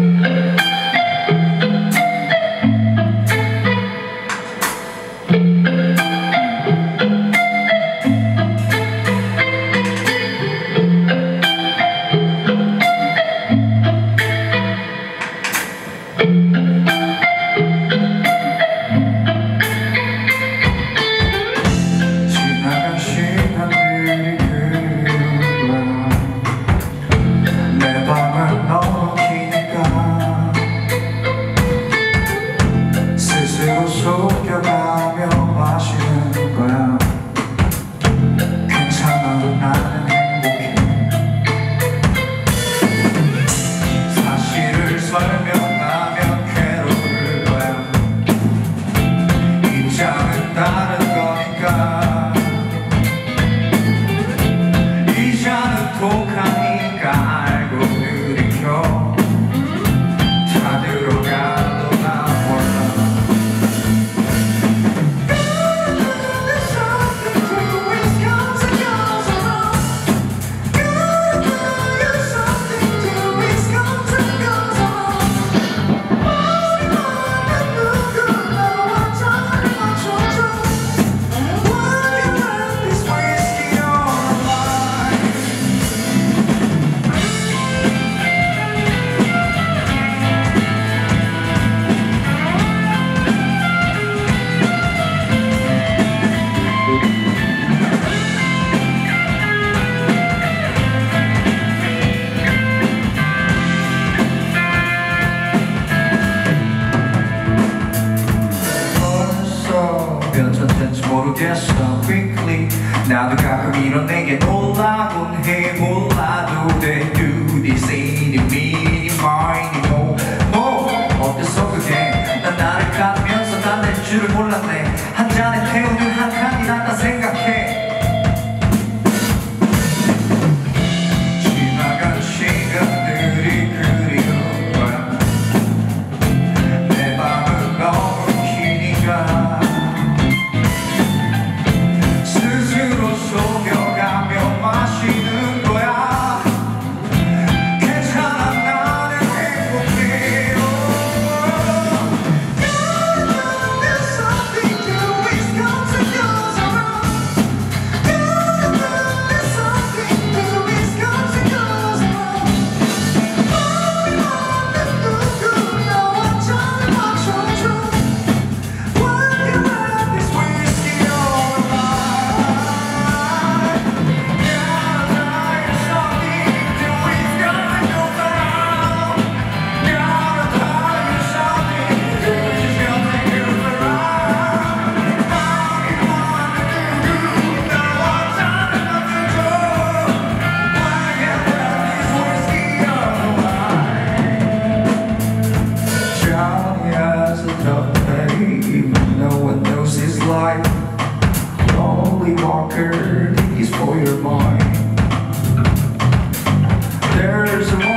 모르겠어 quickly 나도 가끔 이런 내게 놀라곤 해 몰라도 돼 Do this any meeny miny mo 어땠어 그게 난 나를 가면서 난 낼 줄을 몰랐네 한 잔에 태우는 한 칸이 난다 생각해 지나간 시간들이 그리운 거야 내 맘은 너무 기니까 속여가며 마시는 거야 괜찮아 나는 행복해 There's something to it comes and goes around There's something to it comes and goes around 머리만 누구 너와 잘 맞춰줘 While you have this whiskey all around Even no one knows his life Lonely Walker, he's for your mind There's a